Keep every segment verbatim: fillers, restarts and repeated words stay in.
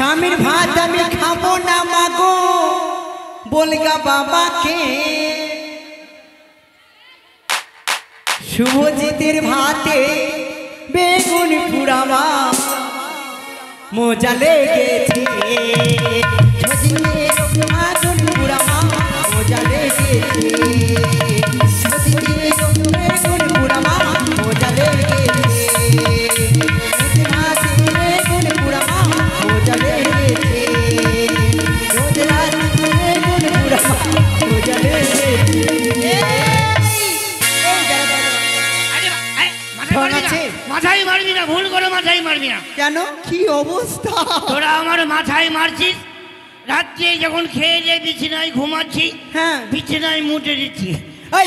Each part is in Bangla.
স্বামীর ভাত আমি খাবো না মাগো বলগা বাবাকে শুভজিতের ভাতে বেগুন পুরাবা মজা লেগেছে বেগুন পুরাবা মজা লেগেছে বেগুন পুরাবা মজা লেগেছে বেগুন পুরাবা মজা লেগেছে বেগুন পুরাবা মজা লেগেছে মাথায় মারবি না, ভুল করে মাথায় মারবি না। কেন? কি অবস্থা তোরা আমার মাথায় মারছিস। রাত্রে যখন খেয়ে যে বিছানায় ঘুমাচ্ছি, হ্যাঁ বিছানায় মুতে দিচ্ছি। এই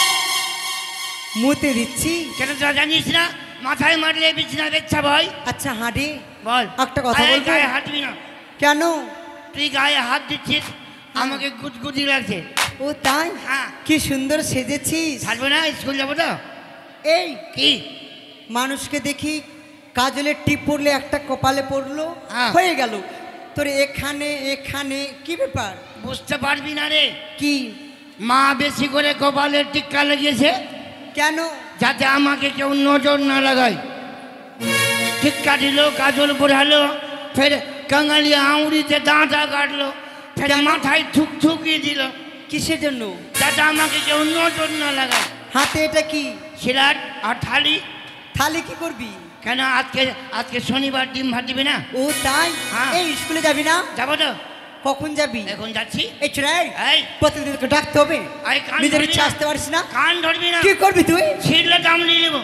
মুতে দিচ্ছি কেন তোরা জানিস না মাথায় মারলে বিছানা বেচ্ছা ভয়? আচ্ছা হাঁটি বল একটা কথা বলবো। গায়ে হাঁটবি না। কেন? তুই গায়ে হাত দিচ্ছিস, আমাকে গুদগুদি লাগছে। ও তাই? হ্যাঁ। কি সুন্দর সেজেছিস। ছাড়বো না, স্কুল যাবো তো। এই কি মানুষকে দেখি কাজলের টিপ পড়লে একটা কপালে পড়লো, হ্যাঁ। হয়ে গেল। তোর এখানে এখানে কি ব্যাপার? বুঝতে পারবি না রে। কি? মা বেশি করে কপালের টিক্কা লাগিয়েছে। কেন? যাতে আমাকে কেউ নজর না লাগায়। টিক্কা দিল, কাজল পড়ালো, ফের কাঙালি আঙুরিতে দাঁটা কাটলো, ফের মাথায় থুক থুকিয়ে দিল। কিসের জন্য? যাতে আমাকে কেউ নজর না লাগায়। হাতে এটা কি? সিলাট আর থালি। থালি কি করবি? কেন আজকে আজকে শনিবার ডিম ভাত দিবে না? ও তাই? হ্যাঁ। এই স্কুলে যাবি না? যাবো তো। কখন যাবি? এখন যাচ্ছি। এই চুরাই এই প্রতিদিন তোকে ডাকতে হবে, আই কান নিজের ধরবি ইচ্ছা না। আসতে পারিস না। কান ধরবি না। কি করবি তুই? ছিড়লে দাম নিয়ে নেবো।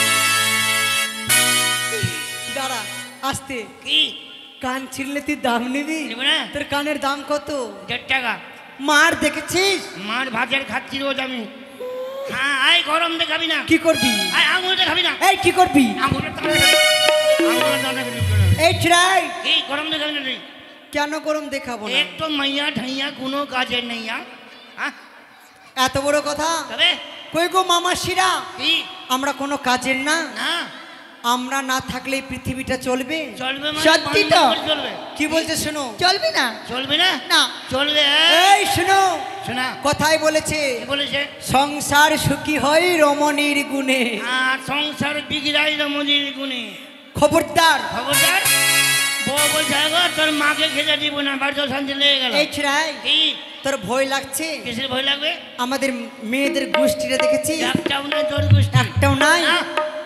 দাঁড়া আসতে। কি কান ছিঁড়লে তুই দাম নিবি? নেবো না। তোর কানের দাম কত? দেড় টাকা। মার দেখেছিস? মার ভাতের খাচ্ছি রোজ আমি। হ্যাঁ আয় গরম দেখাবি না। কি করবি? আয় আঙুল দেখাবি না। এই কি করবি? আঙুলের দাঁড়া আঙুলের দাঁড়া এই চুরাই কি গরম দেখাবি না তুই? কেন গরম দেখাবো না? এক তো মাইয়া ঠাইয়া কোনো কাজের নেই। হ্যাঁ এত বড় কথা? তবে কই গো মামাসিরা, কি আমরা কোনো কাজের না? না আমরা না থাকলে এই পৃথিবীটা চলবে? চলবে মানে সত্যি তো? বাংলা করে চলবে। কি বলছে শোনো। চলবে না? চলবে না। না চলবে। এই শোনো, শোনা কথাই বলেছে কি বলেছে? সংসার সুখী হয় রমণীর গুণে। আর সংসার বিগড়াই রমণীর গুণে। খবরদার। খবরদার। বউ বলছে গো তোর মাকে খেতে দিব না, বাড়িতে শান্তি লেগে গেল। এই ছিড়াই কি তোর ভয় লাগছে? কিসের ভয় লাগবে? আমাদের মেয়েদের গোষ্ঠীটা দেখেছি, একটাও নাই তোর গোষ্ঠী। একটাও নাই। হ্যাঁ?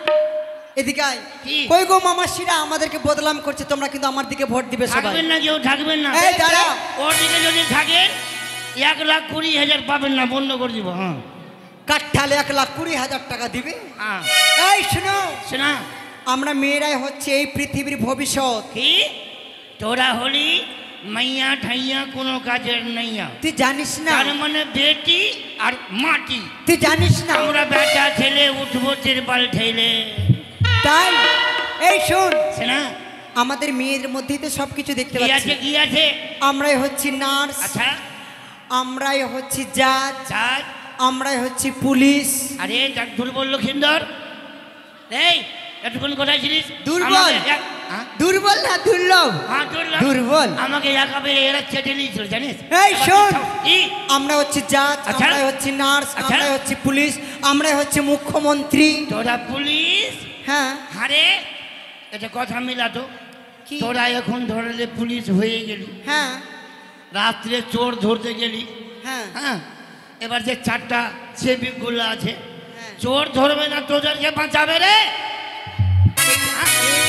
এদিকে আয়। কি? কই গো মামাসিরা আমাদেরকে বদনাম করছে, তোমরা কিন্তু আমার দিকে ভোট দিবে সবাই। থাকবেন না, কেউ থাকবেন না। এই দাঁড়া। ওর দিকে যদি থাকেন এক লাখ কুড়ি হাজার পাবেন না, বন্ধ করে দিব। হ্যাঁ কাঠালে এক লাখ কুড়ি হাজার টাকা দিবে। হ্যাঁ এই শোনো, শোনা আমরা মেয়েরাই হচ্ছে এই পৃথিবীর ভবিষ্যৎ। কি তোরা হলি মাইয়া ঠাইয়া কোনো কাজের নাইয়া। তুই জানিস না? তার মানে বেটি আর মাটি। তুই জানিস না? আমরা বেটা ছেলে উঠবো তিরপাল ঠেলে। তাই এই শোন, শোনা আমাদের মেয়েদের মধ্যেই তো সবকিছু দেখতে কি আছে পাচ্ছি। কি আছে? আমরাই হচ্ছি নার্স, আচ্ছা আমরাই হচ্ছি জাজ, চাঁদ। আমরাই হচ্ছি পুলিশ। আরে যাক দুর্বল লক্ষিন্দর, এই এতক্ষণ কোথায় ছিলিস? দুর্বল? আমাকে এক- হ্যাঁ? দুর্বল না দুর্লভ? হ্যাঁ, দুর্বল। দুর্বল। আমাকে একাবে এরা চেটে নিয়েছিল জানিস? এই শোন, কি? আমরা হচ্ছি জাজ, আচ্ছা। আমরাই হচ্ছি নার্স, আচ্ছা। আমরাই হচ্ছি পুলিশ, আমরাই হচ্ছে মুখ্যমন্ত্রী। তোরা পুলিশ? হ্যাঁ। আরে এটা কথা মিলাতো। কি? তোরা এখন ধরলে পুলিশ হয়ে গেলি, হ্যাঁ রাত্রে চোর ধরতে গেলি। হ্যাঁ হ্যাঁ এবার যে চারটা সেবিকগুলো আছে, হ্যাঁ। চোর ধরবে না, তোদেরকে বাঁচাবে রে। হ্যাঁ?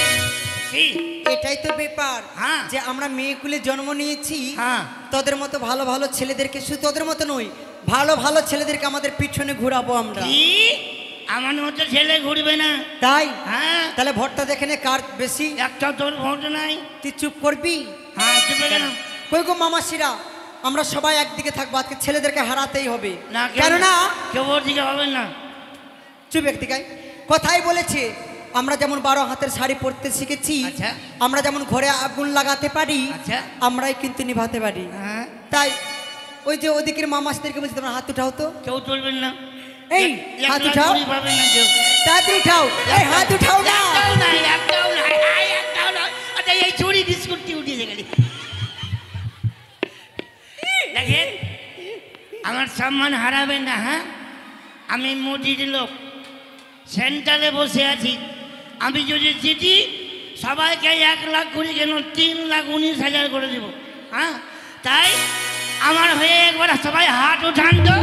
কি? এটাই তো ব্যাপার, হ্যাঁ। যে আমরা মেয়েকুলে জন্ম নিয়েছি, হ্যাঁ তোদের মতো ভালো ভালো ছেলেদেরকে, শুধু তোদের মতো নই, ভালো ভালো ছেলেদেরকে আমাদের পিছনে ঘুরাবো আমরা। কি আমার মতো ছেলে ঘুরবে না? তাই? হ্যাঁ তাহলে ভোটটা দেখে নে কার বেশি। একটা তোর ভোট নাই। তুই চুপ করবি? হ্যাঁ চুপে কেন? কই গো মামাসিরা, আমরা সবাই একদিকে থাকবো, আজকে ছেলেদেরকে হারাতেই হবে। না কেন না? কেউ ওর দিকে হবেন না। চুপ একদিকে। কথাই বলেছে, আমরা যেমন বারো হাতের শাড়ি পরতে শিখেছি, আচ্ছা। আমরা যেমন ঘরে আগুন লাগাতে পারি, আচ্ছা। আমরাই কিন্তু নিভাতে পারি। হ্যাঁ তাই ওই যে ওদিকের মামাসিদেরকে বলছি, তোমরা হাত উঠাও তো। কেউ তুলবেন না। এই এক হাত লাখ উঠাও, কুড়ি পাবেন না কেউ। তাড়াতাড়ি উঠাও, এই হাত উঠাও না। একটাও নাই, একটাও নাই, আয় একটাও নাই। আচ্ছা এই চুরি বিস্কুটটি উঠিয়ে গেলি। সম্মান হারাবেন না। হ্যাঁ, আমি মোদির লোক, সেন্ট্রালে বসে আছি। আমি যদি জিতি সবাইকে এক লাখ করে কেন তিন লাখ উনিশ হাজার করে দেব। হ্যাঁ, তাই আমার হয়ে একবার সবাই হাত উঠান তো।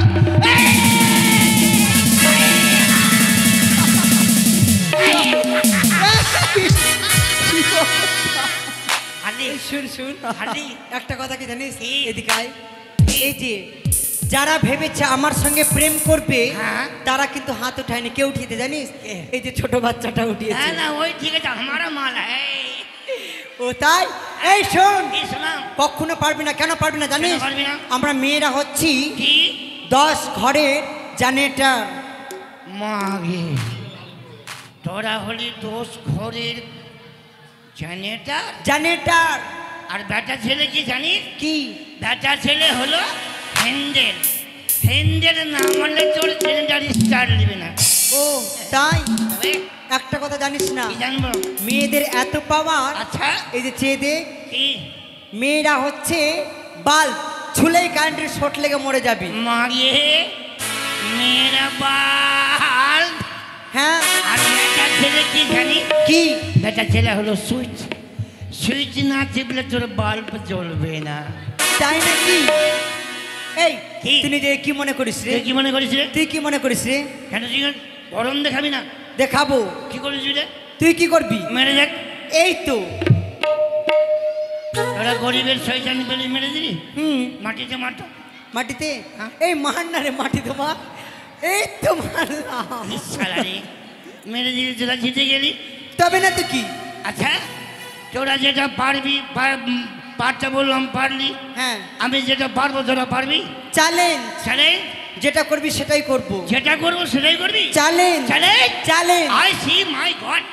হালি শুন শুন হালি একটা কথা কি জানিস, কি? এদিকে আয়। এই যে যারা ভেবেছে আমার সঙ্গে প্রেম করবে হ্যাঁ। তারা কিন্তু হাত উঠায়নি, কেউ উঠিয়েছে জানিস? কে? এই যে ছোট বাচ্চাটা উঠিয়েছে। না না ওই ঠিক আছে, আমারও মাল হ্যাঁ। ও তাই? এই শোন, ইসলাম কখনো পারবি না। কেন পারবি না জানিস? কেন পারবি না? আমরা মেয়েরা হচ্ছি কি দশ ঘরের জানেটার। মাগে তোরা হলি দোষ ঘরের জেনেটার, জানেটার আর বেটা ছেলে কি জানিস? কি? বেটা ছেলে হলো হ্যান্ডেল। হ্যান্ডেল না মানলে তোর জেনেটার স্টার নেবে না। ও তাই? তবে একটা কথা জানিস না, কি জানবো? মেয়েদের এত পাওয়ার। আচ্ছা এই যে চেয়ে দে, কি মেয়েরা হচ্ছে বাল্ব, ছুলেই কারেন্টের শর্ট লেগে মরে যাবে। মাগে মেয়েরা বাল, হ্যাঁ আর বেটা ছেলে কি জানি? কি? বেটা ছেলে হলো সুইচ। সুইচ না টিপলে তোর বাল্ব জ্বলবে না। তাই নাকি? এই কি? তুই যে কি মনে করিস রে? তুই কি মনে করিস রে? তুই কি মনে করিস রে? কেন তুই গরম দেখাবি না? দেখাবো। কি করিস রে? তুই কি করবি? মেরে দেখ। এই তো। তোরা গরিবের শয়তান বলে মেরে দিবি? হুম, মাটিতে মারতো। মাটিতে? হ্যাঁ। এই মার না রে, মাটি তো মার। এই তো মারলাম। শালা রে, মেরে দিবি, তোরা জিতে গেলি। তবে না তো কি? আচ্ছা তোরা যেটা পারবি, পার- উম, পারতে বললাম পারলি, হ্যাঁ, আমি যেটা পারবো তোরা পারবি। চ্যালেঞ্জ। চ্যালেঞ্জ, যেটা করবি সেটাই করব। যেটা করবো সেটাই করবি। Challenge. Challenge, challenge. I see my God.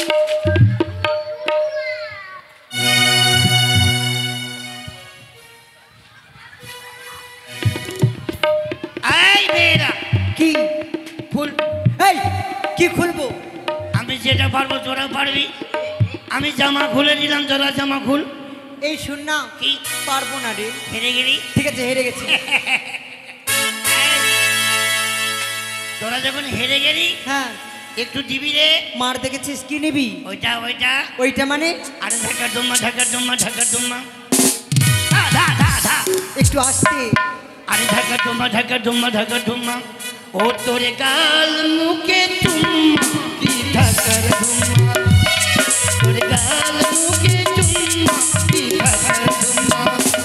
এই মেয়েরা কি? ফুল, এই কি খুলবো? আমি যেটা পারবো তোরা পারবি। আমি জামা খুলে দিলাম, তোরা জামা খুল। এই শুন না, কি পারবো না রে। হেরে গেলি? ঠিক আছে, হেরে গেছি। তোরা যখন হেরে গেলি হ্যাঁ, একটু দিবি রে। মার দেখেছিস? কি নিবি? ওইটা ওইটা ওইটা মানে? আরে ঢাকা ডুম্মা ঢাকা ডুম্মা ঢাকা ডুম্মা ধা ধা ধা ধা। একটু আসতে। আরে ঢাকা ডুম্মা ঢাকা ডুম্মা ঢাকা ডুম্মা, ও তোরে গাল মুখে চুম্মা কি ঢাকার ডুম্মা, তোরে গাল মুখে চুম্মা কি ঢাকার ডুম্মা।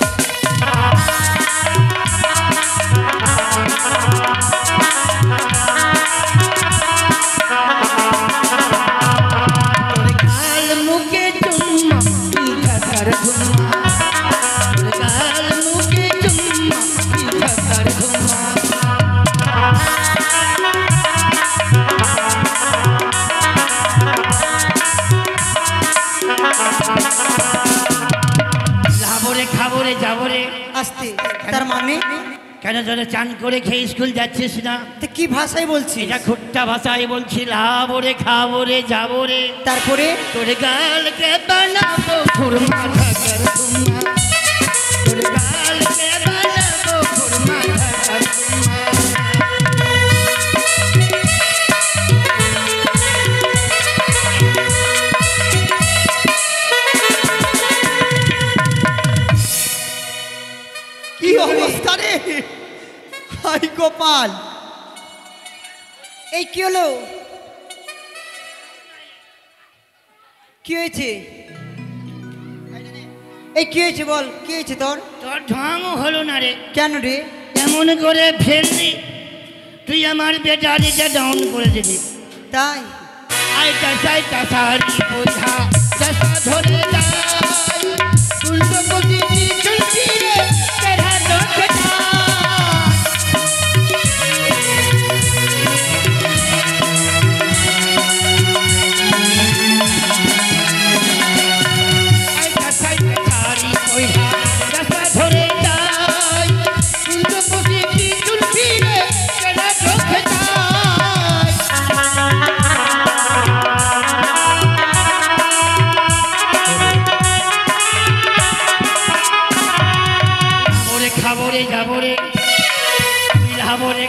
তোরে গাল মুখে চুম্মা কি ঢাকার ডুম্মা, তোরে গাল মুখে চুম্মা কি ঢাকার ডুম্মা। যাবরে খাবরে যাবরে। আসতে। তার মানে? কেন তোরা চান করে খেয়ে স্কুল যাচ্ছিস না? তো কি ভাষায় বলছিস? এটা খুট্টা ভাষায় বলছি, লাবরে খাবরে যাবরে। তারপরে? তোরে গালকে বানাবো খুরমা ঢাকার ডুম্মা, তোরে গালকে বানাবো খুরমা ঢাকার ডুম্মা। কি অবস্থা রে? হাই গোপাল, এই কি হলো? কি হয়েছে? এই কি হয়েছে বল, কি হয়েছে তোর? তোর ঢং হলো না রে। কেন রে? এমন করে ফেললি তুই আমার ব্যাটারিটা ডাউন করে দিলি। তাই? আইটা সাইটা সারি বোঝা দশা ধরে যায়, উল্টো প্রতিটি চলছি রে তেরা দোষটা। আইটা সাইটা সারি বোঝা দশা ধরে যায়, উল্টো প্রতিটি চলছি রে তেরা দোষটা।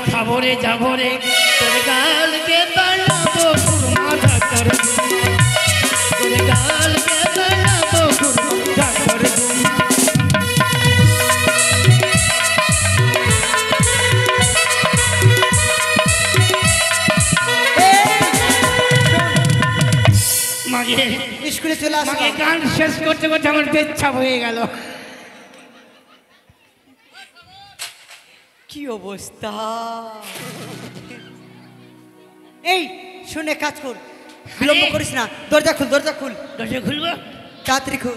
খাবো রে যাবো রে তোর গালকে বানাবো কুরমা ঢাকার তোর গালকে বানাবো কুরমা ঢাকার মাগে স্কুলে চলে আসো মাগে গান শেষ করতে করতে আমার পেচ্ছাপ হয়ে গেল। কি অবস্থা! এই শুনে কাজ কর, বিলম্ব করিস না। দরজা খুল, দরজা খুল, দরজা খুলবো তাড়াতাড়ি খুল।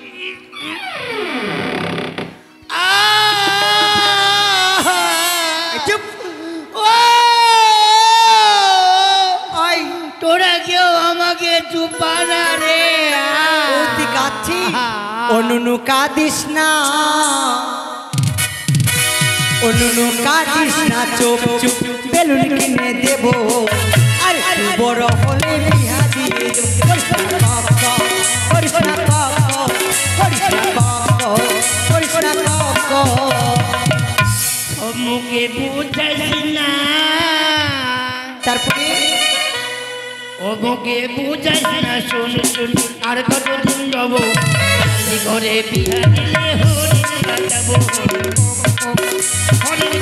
চুপ! আই তোরা কেউ আমাকে চুপানা রে তুই কাঁদছিস? অনুনু কাঁদিস না, অনুনু কাঁদিস না, চুপ চুপ বেলুন কিনে দেব। আর তুই বড় হলে বিয়া দিয়ে দেব। করিস না বাবা, করিস না বাবা, করিস না বাবা, করিস না বাবা। মুখে বুঝাইস না, তারপরে ও মুখে বুঝাইস না, শুন শুন আর কতদিন যাবো ঘরে বিয়া দিলে হরিণ বাজাবো হরিণ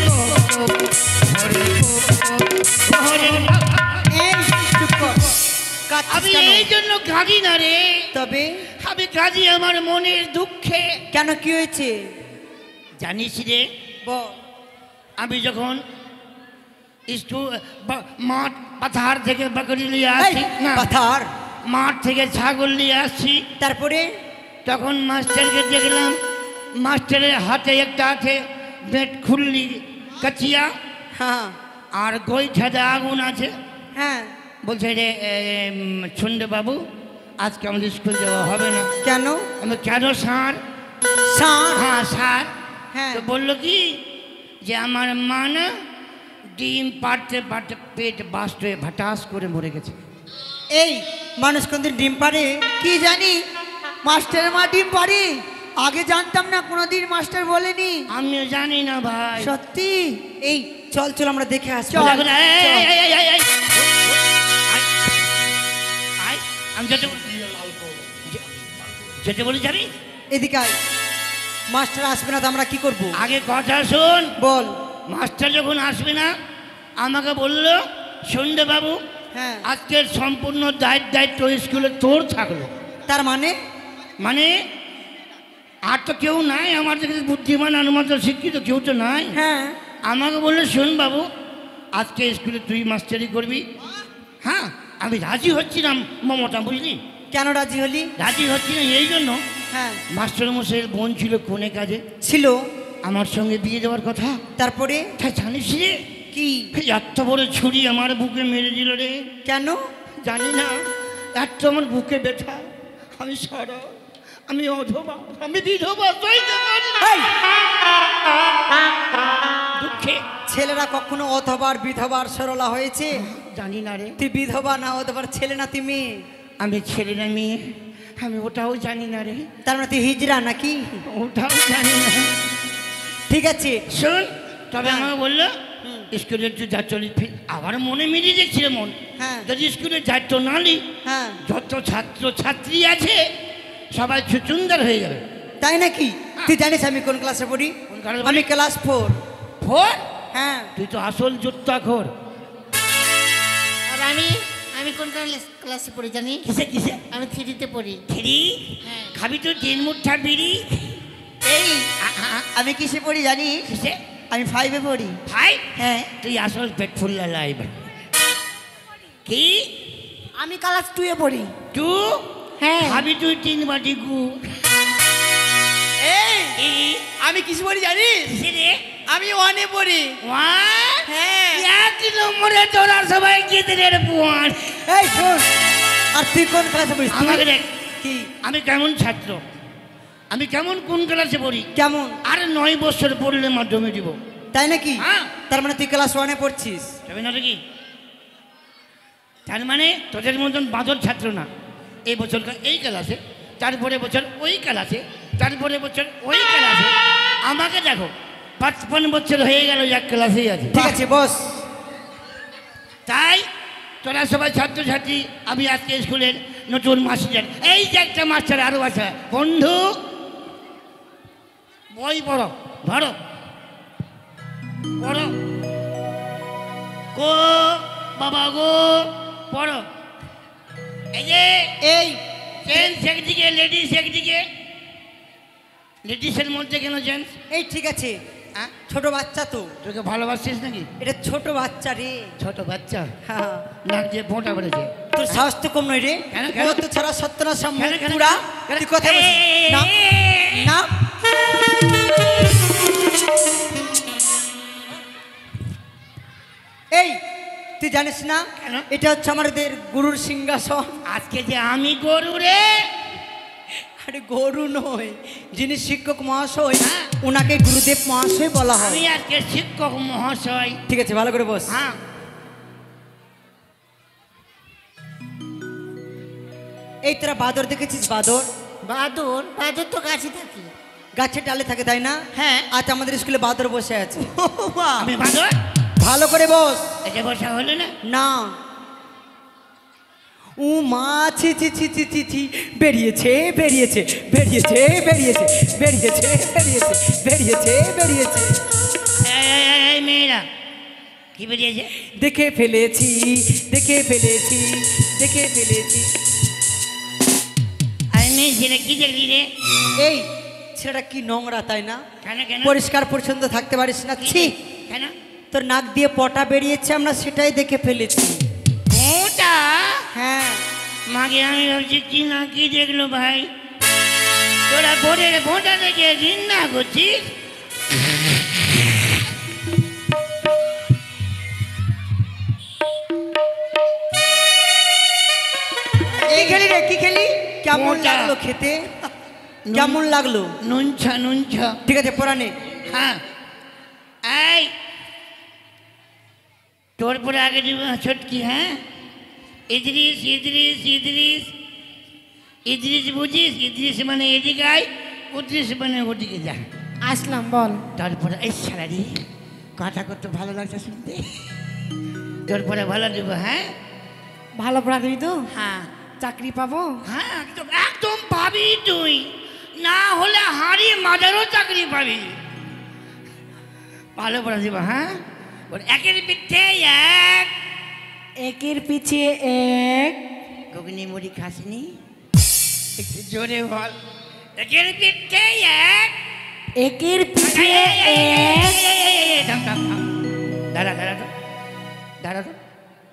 হরিণ। এই চুপ কর, কাঁদছিস আমি কেন? এই জন্য কাঁদি না রে, তবে আমি কাঁদি আমার মনের দুঃখে। কেন, কি হয়েছে জানিস রে, বল। আমি যখন স্কুল মাঠ পাথার থেকে বাকরি নিয়ে এই, আসছি না, পাথার, মাঠ থেকে ছাগল নিয়ে আসছি, তারপরে তখন মাস্টারকে দেখলাম, মাস্টারের হাতে একটা আছে বেট খুললি কাচিয়া হ্যাঁ আর গোইঠাতে আগুন আছে। হ্যাঁ, বলছে রে ছুন্ডে বাবু, আজকে আমাদের স্কুল যাওয়া হবে না। কেন? আমি কেন স্যার? ষাঁড়? হ্যাঁ স্যার। হ্যাঁ, তো বললো কি যে আমার মা না ডিম পাড়তে পাড়তে পেট বাস্ট হয়ে ভাটাস করে মরে গেছে। এই মানুষ কোনদিন ডিম পারে? কি জানি মাস্টার মা ডিম পারি, আগে জানতাম না, কোনোদিন মাস্টার বলেনি। আমিও জানি না ভাই। সত্যি? এই চল চল আমরা দেখে আসবো। চল। এই, এই, এই, এই, এই, এই। আয়, আয়, আমি যেতে যে- যেতে বলি যাবি? এদিকে আয়। মাস্টার আসবে না তো আমরা কি করব? আগে কথা শোন। বল। মাস্টার যখন আসবে না আমাকে বললো সন্ধ্যে বাবু হ্যাঁ, আজকের সম্পূর্ণ দায়িত্ব দায়িত্ব স্কুলে তোর থাকলো। তার মানে মানে আর তো কেউ নাই আমার থেকে বুদ্ধিমান অনুমত শিক্ষিত কেউ তো নাই। হ্যাঁ, আমাকে বললো শোন বাবু, আজকে স্কুলে তুই মাস্টারি করবি। হ্যাঁ, আমি রাজি হচ্ছি না মমতা, বুঝলি? কেন রাজি হলি? রাজি হচ্ছি না এই জন্য, হ্যাঁ, মাস্টারমশাইয়ের বোন ছিল কোনে কাজে, ছিল। আমার সঙ্গে বিয়ে দেওয়ার কথা। তারপরে তা জানিস রে, কি? এত বড় ছুরি আমার বুকে মেরে দিল রে। কেন? জানি না, এত আমার বুকে ব্যথা। আমি সারা, আমি অধবা, আমি বিধবা, সইতে পারি না। এই, দুঃখে ছেলেরা কখনো অথবার বিধবার সরলা হয়েছে? জানি না রে, তুই বিধবা না অথবার ছেলে না তুই মেয়ে? আমি ছেলে না মেয়ে আমি ওটাও জানি না রে, তার মানে তুই হিজড়া নাকি? ওটাও জানি না। ঠিক আছে, শোন, তবে হ্যাঁ। আমাকে বললো হুম। স্কুলে একটু যা চলি ফির আবার মনে মিলিয়ে দেখছিল মন, হ্যাঁ, যদি স্কুলে দায়িত্ব না নি হ্যাঁ, যত ছাত্র ছাত্রী আছে সবাই সুন্দর হয়ে যাবে। তাই নাকি? তুই জানিস আমি কোন ক্লাসে পড়ি? কোন ক্লাসে আমি পড়ি? Class four. ফোর? হ্যাঁ, তুই তো আসল জুত্তাখোর। আর আমি আমি কোন ক্লাস- ক্লাসে পড়ি জানি? কিসে কিসে? আমি থ্রিতে পড়ি। থ্রি? হ্যাঁ। খাবি তো তিন মুঠা বিড়ি। এই আমি কিসে পড়ি জানি? কিসে? আমি ফাইভে পড়ি। ভাই হ্যাঁ, তুই আসল পেট ফুল্লা লাইব। কি আমি ক্লাস টুয়ে পড়ি। তু? হ্যাঁ। খাবি তুই তিন বাটি গু। এই এই, আমি কিসে পড়ি জানিস? কিসে রে? আমি ওয়ানে পড়ি। ওয়ান? হ্যাঁ। এক নম্বরে তোরা সবাই গেতে রে পুয়ান। এই শোন, আর তুই কোন ক্লাসে পড়িস? তুই? আমাকে দেখ, কি আমি কেমন ছাত্র, আমি কেমন কোন ক্লাসে পড়ি। কেমন? আর নয় বছর পড়লে মাধ্যমে দিব। তাই নাকি? হ্যাঁ। তার মানে তুই ক্লাস ওয়ানে পড়ছিস? তবে না কি, তার মানে তোদের মতন বাঁদর ছাত্র না। এই বছর এই ক্লাসে, তারপরে বছর ওই ক্লাসে, তারপরে বছর ওই ক্লাসে। আমাকে দেখো, পাঁচপান্ন বছর হয়ে গেল এক ক্লাসেই আছে। ঠিক আছে বস। তাই তোরা সবাই ছাত্রছাত্রী, আমি আজকে স্কুলের নতুন মাস্টার। এই যে একটা মাস্টার আরো আছে, বন্ধু বই পড়ো, ধরো পড়ো, গো বাবা গো পড়ো। এই যে এই জেন্টস একদিকে, লেডিস একদিকে। লেডিসের মধ্যে কেন জেন্টস? এই ঠিক আছে, হ্যাঁ, ছোট বাচ্চা তো, তোকে ভালোবাসিস নাকি? এটা ছোট বাচ্চা রে। ছোট বাচ্চা হ্যাঁ, নাক দিয়ে ফোঁটা পড়েছে। তোর সাহস তো কম নয় রে। কেন, কেন? ও তো ছাড়া সত্যনা কেন, কেন, পুরা কেন? তুই কথা বলছিস এই, না না। এই তুই জানিস না কেন? এটা হচ্ছে আমাদের গুরুর সিংহাসন। আজকে যে আমি গরু রে। আরে গরু নয়, যিনি শিক্ষক মহাশয় হ্যাঁ। ওনাকে গুরুদেব মহাশয় বলা হয়। আমি আজকে শিক্ষক মহাশয়। ঠিক আছে, ভালো করে বস। হ্যাঁ, এই তোরা বাদর দেখেছিস? বাদর বাদর বাদর তো গাছে থাকি। গাছের ডালে থাকে তাই না? হ্যাঁ। আজ আমাদের স্কুলে বাদর বসে আছে। আমি বাঁদর। ভালো করে বস। এটা বসা হলো না? না, ও মা, ছি ছি ছি ছি ছি ছি, বেরিয়েছে বেরিয়েছে বেরিয়েছে বেরিয়েছে বেরিয়েছে বেরিয়েছে বেরিয়েছে বেরিয়েছে। এই, এই, এই, এই মেয়েরা কি বেরিয়েছে? দেখে ফেলেছি দেখে ফেলেছি দেখে ফেলেছি। আর মেয়ে ছেলে কি দেখলি রে? এই ছেলেটা কি নোংরা তাই না? কেন কেন পরিষ্কার পরিচ্ছন্ন থাকতে পারিস না? ছি, কেন? তোর নাক দিয়ে পটা বেরিয়েছে, আমরা সেটাই দেখে ফেলেছি। ওটা হ্যাঁ, মাকে আমি ভাবছি কি না কি দেখলো ভাই। তোরা বোর্ডের ভোটা দেখে ঘৃণা করছিস। এই খেলি রে, কি খেলি? কেমন মোটা। লাগলো খেতে? কেমন লাগলো? নুনছা নুনছা। ঠিক আছে, পরানে। হ্যাঁ, এই তোর পরে আগে দিব ছোটকি। হ্যাঁ, ইদ্রিস ইদ্রিস ইদ্রিস ইদ্রিস বুঝিস? ইদ্রিস মানে এদিকে আয়, উদ্রিস মানে ওদিকে যা। আসলাম, বল। তারপরে এই সারারি কথা কত ভালো লাগছে শুনতে। তোর পরে ভালো দিব। হ্যাঁ ভালো পড়া দিবি তো? হ্যাঁ চাকরি পাবো? হ্যাঁ, একদম একদম পাবি তুই। না হলে হাড়ি মাদারও চাকরি পাবি। ভালো পড়া দিব। হ্যাঁ, বল একের পিঠে এক। একের পিছিয়ে এক। ঘুগনি মুড়ি খাসনি? একটু জোরে বল। একের পিঠে এক। একের পিছিয়ে এক। থাম, থাম, থাম। দাঁড়া দাঁড়া তো, দাঁড়া তো।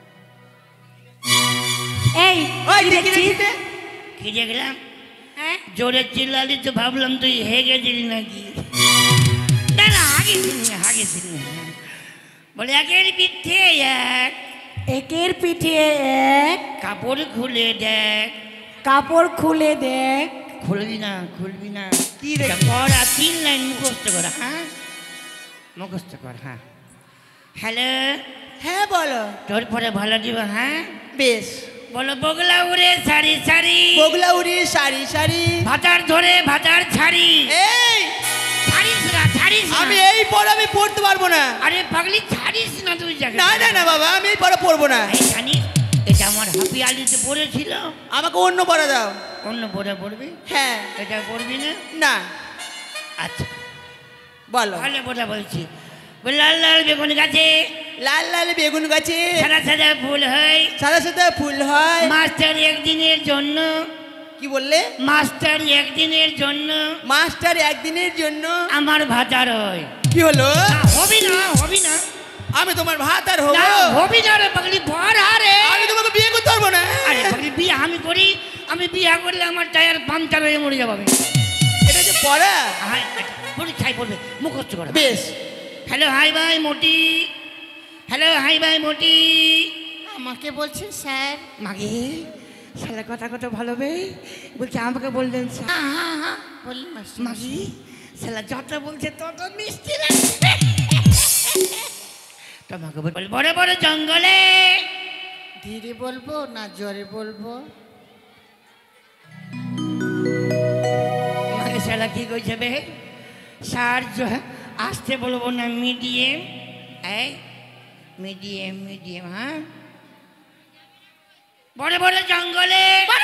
এই ওই, কি দেখি, দেখছিস? দেখি। কি দেখলাম? হ্যাঁ, জোরে চিল্লালি তো ভাবলাম তুই হেগে দিলি নাকি। না না, হাগে দিলি হাগে দিলি। বলে একের পিঠে এক। একের পিঠিয়ে এক। কাপড় খুলে দেখ। কাপড় খুলে দেখ। খুলবি না খুলবি না। কি রে? পর আর তিন লাইন মুখস্থ কর। হ্যাঁ, মুখস্থ কর। হ্যাঁ, হ্যালো, হ্যাঁ বলো। তোর পরে ভালো দিব। হ্যাঁ, বেশ। বলো বগলা উড়ে সারি সারি। বগলা উড়ি সারি সারি। ভাতার ধরে ভাতার ছাড়ি। এই ছাড়িস না ছাড়িস না। আমি এই পড়া আমি পড়তে পারবো না। আরে পাগলি ছাড়িস না তুই জায়গা। না না না বাবা, আমি এই পড়া পড়বো না। এই জানিস এটা আমার হাফি আলিতে পড়েছিল। আমাকে অন্য পড়া দাও। অন্য পড়ে পড়বি? হ্যাঁ। এটা পড়বি না? না, আচ্ছা বলো। ভালো পড়া বলছি। বল লাল লাল বেগুন গাছে লাল লাল বেগুন গাছে সাদা সাদা ফুল হয়। সাদা সাদা ফুল হয়। মাস্টার একদিনের জন্য। কি বললে? মাস্টার একদিনের জন্য মাস্টার একদিনের জন্য আমার ভাতার হয়। কি হলো? না, হবি না হবি না। আমি তোমার ভাত আর হবো? না, হবি না রে পাগলি, পড় আরে। আমি তোমাকে বিয়ে করতে পারবো না। আরে পাগলি, বিয়ে আমি করি। আমি বিয়ে করলে আমার টায়ার পাংচার হয়ে মরে যাবে। এটা যে পড়া। হ্যাঁ, পরীক্ষায় পড়বে, মুখস্থ করে। বেশ। হ্যালো হাই ভাই মোটি। হ্যালো হাই ভাই মোটি। আমাকে বলছেন স্যার? মাগে শালা কথা কত ভালো বে। বলছে আমাকে বললেন স্যার। হ্যাঁ হ্যাঁ হ্যাঁ বলুন মাস্টার। মাগি শালা যত বলছে তত মিষ্টি লাগছে। তোমাকে বল বড় বড় জঙ্গলে। ধীরে বলবো না জোরে বলবো? মাগে শালা কি কইছে বে? স্যার আসতে বলবো না, মিডিয়াম। এই মিডিয়াম মিডিয়াম, হ্যাঁ। বড় বড় জঙ্গলে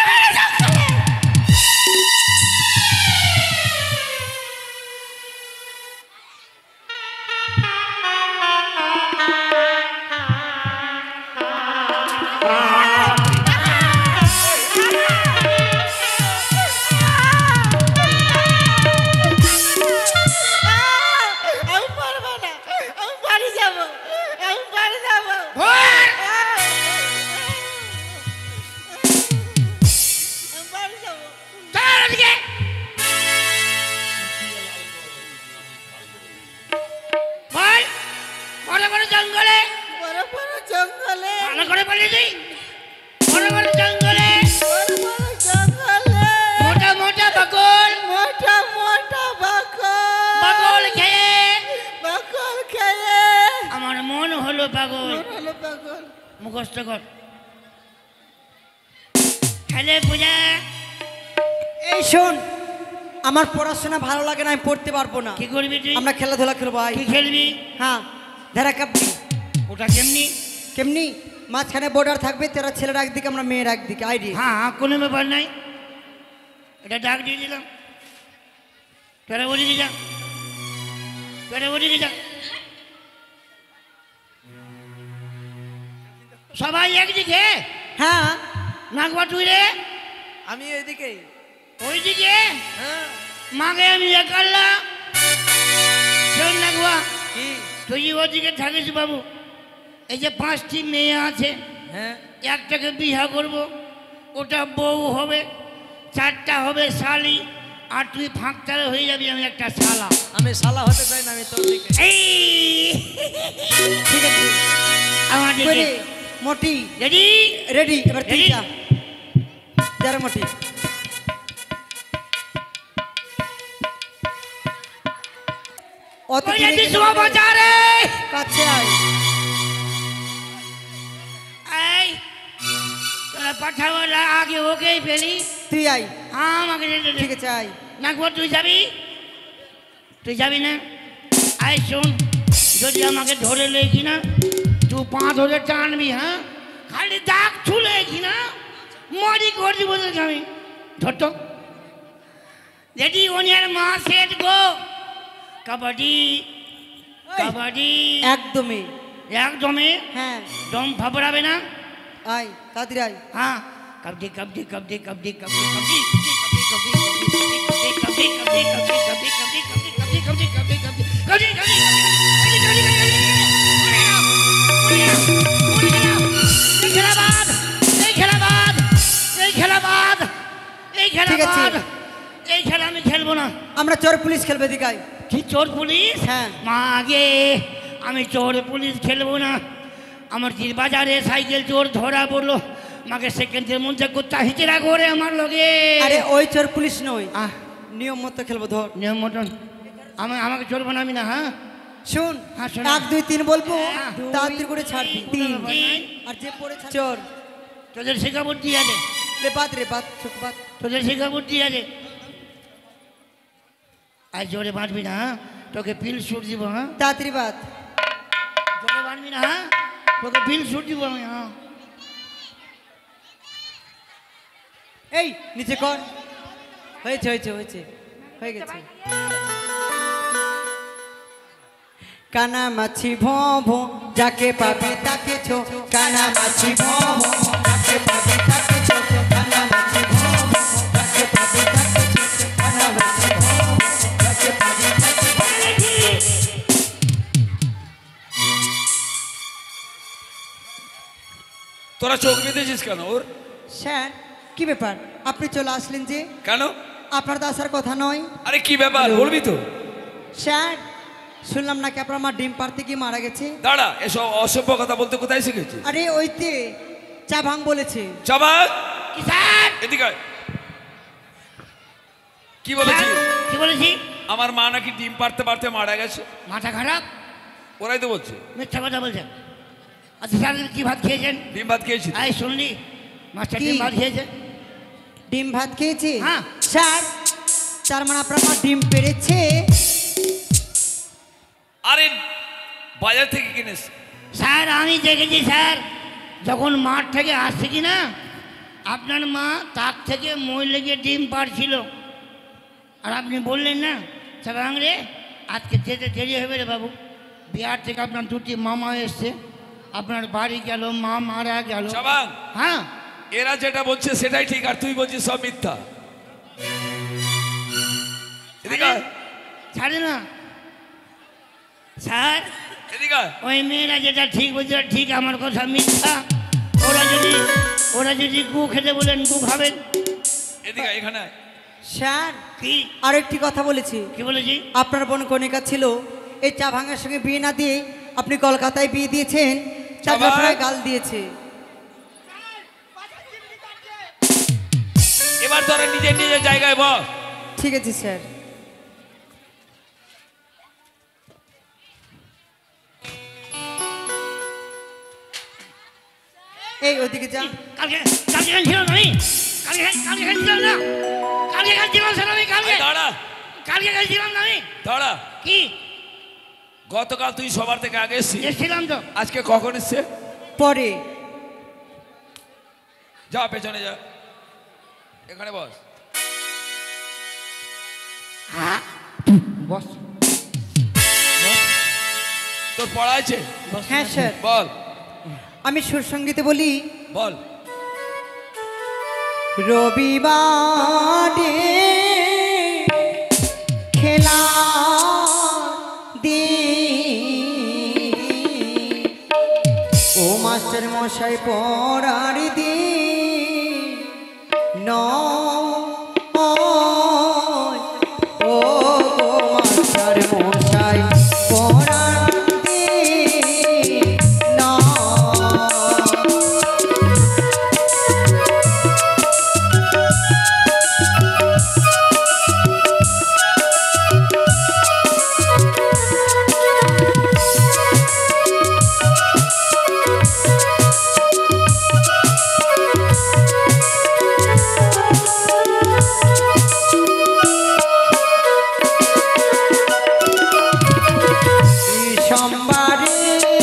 মুখস্থ কর। খেলে পূজা। এই শোন, আমার পড়াশোনা ভালো লাগে না, আমি পড়তে পারবো না। কি করবি তুই? আমরা খেলাধুলা খেলবো। ভাই কি খেলবি? হ্যাঁ, ধারা কাপড়ি। ওটা কেমনি? কেমনি? মাঝখানে বর্ডার থাকবে, তেরা ছেলের একদিকে আমরা মেয়ের একদিকে। আইডি। হ্যাঁ হ্যাঁ, কোনো ব্যাপার নাই, এটা ডাক দিয়ে দিলাম। তোরা ওদিকে যা, তোরা ওদিকে যা, সবাই একদিকে। হ্যাঁ, নাগবা তুই রে? আমি এইদিকে। ওইদিকে? হ্যাঁ। মাকে আমি একাল্লা। শোন নাগবা, কি? তুই ওদিকে থাকিস বাবু। এই যে পাঁচটি মেয়ে আছে, হ্যাঁ। একটাকে বিয়ে করব, ওটা বউ হবে, চারটা হবে শালি, আর তুই ফাঁকতারে হয়ে যাবি, আমি একটা শালা। আমি শালা হতে চাই না, আমি তোর দিকে। এই ঠিক আছে। আমার দিকে রেডি মোটি? Ready ready. এবার তুই Ready? যা। যারে মোটি। অত ওই দূরে রেডি গেলে শোভা হবে? বাজারে কাছে আয়। এই তোরা পাঠাবো না, আগে ওকেই ফেলি। তুই আয়। হ্যাঁ আমাকে রেডি। ঠিক আছে, আয়। নাগবো, তুই যাবি? তুই যাবি না? আয় শোন, যদি আমাকে ধরে লেখি না, তুই পা ধরে টানবি। হ্যাঁ, খালি দাগ ছুলে কি না মরি করবি বলতে আমি। ধরতো রেডি, ওনিয়ার মা সেট গো। কাবাডি কাবাডি। একদমই। একদমে হ্যাঁ, দম ফাবড়াবে না। আয় তাড়াতাড়ি আয়। हाँ कबड्डी कबड्डी कबड्डी कबड्डी कबड्डी कबड्डी कबड्डी कबड्डी कबड्डी कबड्डी कबड्डी कबड्डी कबड्डी कबड्डी कबड्डी আমরা চোর পুলিশ খেলবে দিকাই। চোর পুলিশ? হ্যাঁ। মা আগে আমি চোর পুলিশ খেলবো না। আমার বাজারে সাইকেল চোর ধরা পড়লো, আমাকে সেকেন্ডের মধ্যে কোথা হিচড়া করে আমার লগে। আরে ওই চোর পুলিশ নয়, আহ, নিয়ম মতো খেলবো। ধর নিয়ম মতন আমি আমাকে চোর বানাবি না। হ্যাঁ শুন, হ্যাঁ, শোনো। এক দুই তিন বলবো, হ্যাঁ। তাড়াতাড়ি করে ছাড়বি। তিন, তিন। আর যে পড়ে ছাড়- চোর। তোদের শিক্ষা বুদ্ধি আছে, লে বাদ রে বাদ, চুপ বাদ। তোদের শিক্ষা বুদ্ধি আছে। আজ জোরে বাঁধবি না, হ্যাঁ? তোকে পিল শুট দিব। হ্যাঁ, তাড়াতাড়ি বাদ। জোরে বাঁধবি না, হ্যাঁ? তোকে পিল শুট দিব আমি। হ্যাঁ, এই নিচে কর। হয়েছে হয়েছে হয়েছে হয়ে গেছে। কানা মাছি ভো ভো, যাকে পাবি তাকে ছো। কানা মাছি ভো ভো, যাকে পাবি তাকে ছো। কানা মাছি ভো ভো, যাকে পাবি তাকে ছো। কানা মাছি ভো ভো, যাকে পাবি তাকে ছো। তোরা চোখ বেঁধেছিস কেন ওর? স্যার, কি ব্যাপার? আপনি চলে আসলেন যে? কেন? আপনার তো আসার কথা নয়। আরে কি ব্যাপার বলবি তো? স্যার, শুনলাম নাকি আপনার মা ডিম পাড়তে গিয়ে মারা গেছে। দাঁড়া, এসব অসভ্য কথা বলতে কোথায় শিখেছিস? আরে ওইতে চা ভাঙ বলেছে। চাবাক কি স্যার? এদিকে আয়। কি বলেছি? কি বলেছি? আমার মা নাকি ডিম পারতে পারতে মারা গেছে। মাথা খারাপ? ওরাই তো বলছে। মিথ্যা কথা বলছেন। আচ্ছা স্যার, কি ভাত খেয়েছেন? ডিম ভাত খেয়েছি। আই শুনলি মাস্টার কি? ডিম ভাত খেয়েছে। ডিম ভাত খেয়েছে? হ্যাঁ। স্যার, তার মানে আপনার মা ডিম পেড়েছে? আরে বাজার থেকে কিনেছ? স্যার আমি দেখেছি স্যার, যখন মাঠ থেকে আসছে কি না, আপনার মা তার থেকে মই লেগে ডিম পাড়ছিল। আর আপনি বললেন না সাবাং রে আজকে যেতে দেরি হবে রে বাবু, বিহার থেকে আপনার দুটি মামা এসছে, আপনার বাড়ি গেল, মা মারা গেল। সাবাং, হ্যাঁ এরা যেটা বলছে সেটাই ঠিক, আর তুই বলছিস সব মিথ্যা। এদিকে আয়, ছাড়ে না স্যার, এদিকে আয়। ওই মেয়েরা যেটা ঠিক বলছে ঠিক, আমার কথা মিথ্যা। ওরা যদি ওরা যদি গু খেতে বলেন গু খাবেন। এদিকে আয়, এখানে আয়। স্যার কি আরেকটি কথা বলেছি, কি বলেছি? আপনার বোন কণিকা ছিল, এই চা ভাঙার সঙ্গে বিয়ে না দিয়ে আপনি কলকাতায় বিয়ে দিয়েছেন, চার বাবা। বছরে গাল দিয়েছে। এবার তোরা নিজের নিজের জায়গায় বস। ঠিক আছে স্যার। এই ওদিকে যা। কালকে কালকে এখানে ছিলাম আমি, কালকে কালকে এখানে ছিলাম না, কালকে এখানে ছিলাম স্যার আমি, কালকে আরে দাঁড়া, কালকে এখানে ছিলাম না আমি। দাঁড়া। কি গতকাল তুই সবার থেকে আগে এসছিস, এসেছিলাম তো। আজকে কখন এসছে? পরে যা পেছনে যা, এখানে বস। হ্যাঁ বস তোর পড়া আছে? হ্যাঁ স্যার, বল আমি সুরসঙ্গীতে বলি। বল। রবিবারে খেলা দিন, ও মাস্টার মশাই পড়ার দিন নয়, ও গো মাস্টার মশাই পড়ার দিন নয়। সোমবারে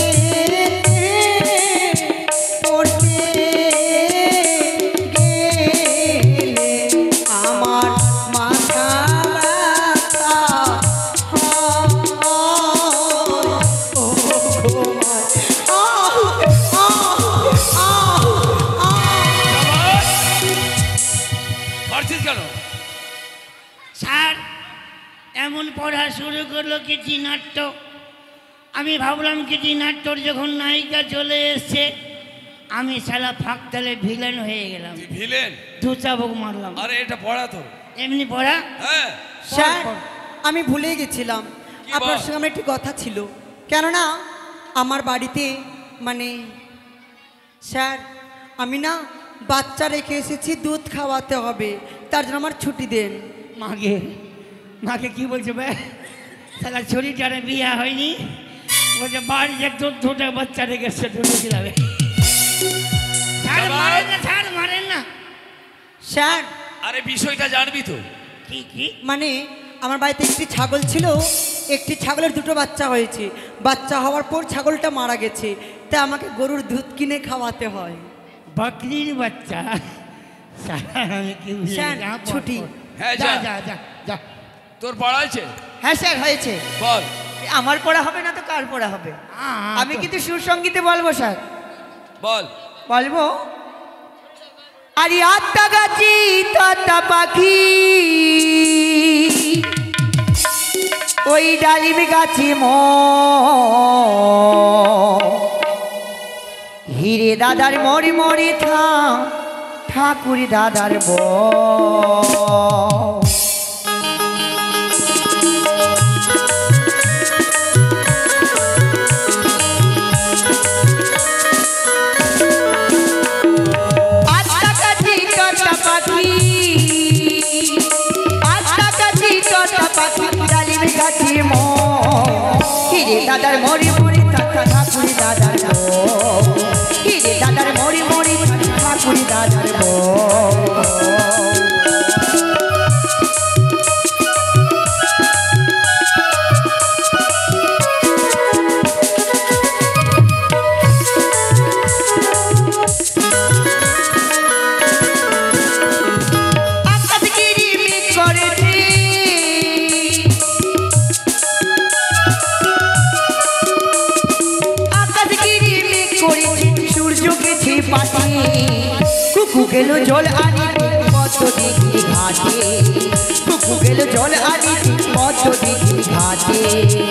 পড়তে গেলে আমার মাথা ব্যথা হয়, ও গো মা- আহ, আহ, আহ, আহ। পারছিস কেন? স্যার এমন পড়া শুরু করলো কিছু নাট্য, আমি ভাবলাম কিছু নাট্যর যখন নায়িকা চলে এসছে, আমি শালা ফাঁক তালে ভিলেন হয়ে গেলাম, তুই ভিলেন? দু চাবুক মারলাম। আরে এটা পড়া তো। এমনি পড়া হ্যাঁ, স্যার আমি ভুলে গেছিলাম, কি আপনার বল? সঙ্গে আমার একটি কথা ছিল। কেননা আমার বাড়িতে মানে স্যার আমি না বাচ্চা রেখে এসেছি, দুধ খাওয়াতে হবে, তার জন্য আমার ছুটি দেন। মাকে মাকে কি বলছে বে, শালা ছড়িটারে বিয়ে হয়নি, বলছে বাড়ি যে দুধ দুটা বাচ্চা রেখে এসছে দুধ খিলাবে। স্যার মারেন না, স্যার মারেন না। স্যার আরে বিষয়টা জানবি তো। কি কি মানে আমার বাড়িতে একটি ছাগল ছিল, একটি ছাগলের দুটো বাচ্চা হয়েছে, বাচ্চা হওয়ার পর ছাগলটা মারা গেছে, তাই আমাকে গরুর দুধ কিনে খাওয়াতে হয়। বকরির বাচ্চা। স্যার আমি কি ভুলে স্যার, গেলাম, পড়, ছুটি। পড়। হ্যাঁ, যা যা। যা যা যা। তোর পড়া আছে? হ্যাঁ স্যার হয়েছে। বল। আমার পড়া হবে না তো কার পড়া হবে? আ- আমি কিন্তু সুরসঙ্গীতে বলবো স্যার। বল। বলবো আরে আত্মা গাছি তত্তা পাখি, ওই ডালিম গাছি মো হিরে দাদার মরি মরি থা ঠাকুরি দাদার ব দাদার মরি মরি থাকা ঠাকুরি দাদার হিরে দাদার মরি মরি ঠাকুরি দাদার গেল জল আনি পদ্ম দিঘি ঘাটে টুকু গেল জল আনি পদ্ম দিঘি ঘাটে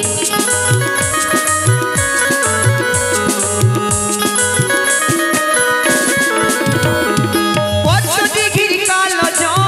পদ্ম দিঘির কালো জল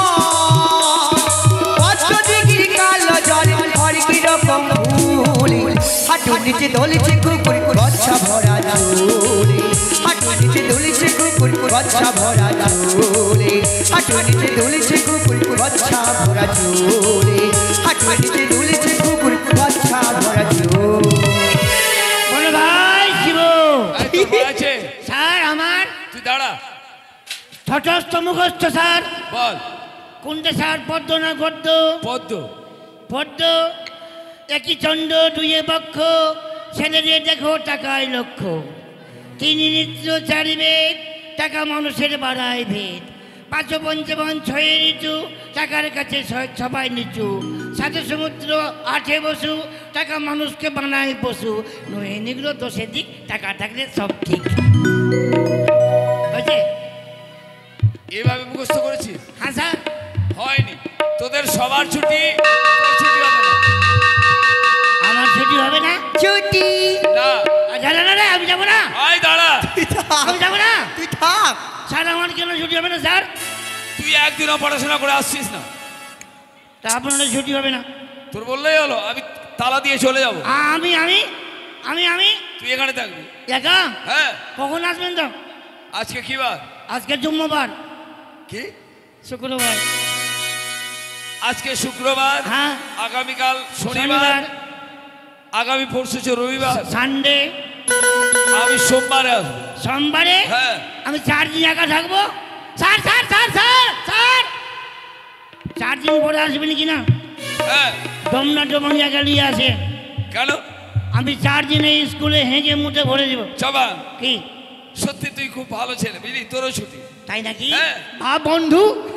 পদ্ম দিঘির কালো জল হর কি রকম ফুল হাঁটু নিচে দোলছে কুকুর গচ্ছা ভরা ঝুলে হাঁটু নিচে দোলছে কুকুর গচ্ছা ভরা ঝুলে হাঁটু নিচে দোলছে কুকুর গচ্ছা ভরা ঝুলে হাঁটু নিচে দোলছে কুকুর গচ্ছা ভরা ঝুলে বলো ভাই শিব এই তোর বড় আছে স্যার আমার তুই দাঁড়া তটস্থ মুখস্থ স্যার বল কোনটা স্যার পদ্ম না গদ্য পদ্ম পদ্ম একই চন্ড দুয়ে পক্ষ ছেলেদের দেখো টাকায় লক্ষ তিন নিত্য চারি বেদ টাকা মানুষের বাড়ায় ভেদ পাঁচ পঞ্চবন ছয় ঋতু টাকার কাছে ছয় সবাই নিচু সাথে সমুদ্র আঠে বসু টাকা মানুষকে বানায় পশু নয় নিগ্রহ দোষের দিক টাকা থাকলে সব ঠিক হয়েছে এভাবে মুখস্থ করেছিস হ্যাঁ স্যার হয়নি তোদের সবার ছুটি তোর ছুটি হবে না আমার ছুটি হবে না ছুটি না আচ্ছা না না আমি যাবো না আয় দাঁড়া আমি যাবো না তুই থাক স্যার আমার কেন ছুটি হবে না স্যার তুই একদিনও পড়াশোনা করে আসছিস না তা আপনার ছুটি হবে না তোর বললেই হলো আমি তালা দিয়ে চলে যাব আমি আমি আমি আমি তুই এখানে থাকবি একা হ্যাঁ কখন আসবেন তো আজকে কি বার আজকে জুম্মবার কি শুক্রবার আজকে শুক্রবার হ্যাঁ আগামীকাল শনিবার শনিবার আগামী পরশু হচ্ছে রবিবার সানডে আমি সোমবারে আসবো সোমবারে হ্যাঁ আমি চার দিন একা থাকবো sir sir sir sir sir চার দিন পরে আসবেন কি না হ্যাঁ ডমনা ডমনিয়া গেলিয়ে আসে কেন আমি চার দিনে স্কুলে হেঁকে মুঠে ভরে দেবো চাবা কি সত্যি তুই খুব ভালো ছেলে বুঝলি তোরও ছুটি তাই নাকি হ্যাঁ। আ বন্ধু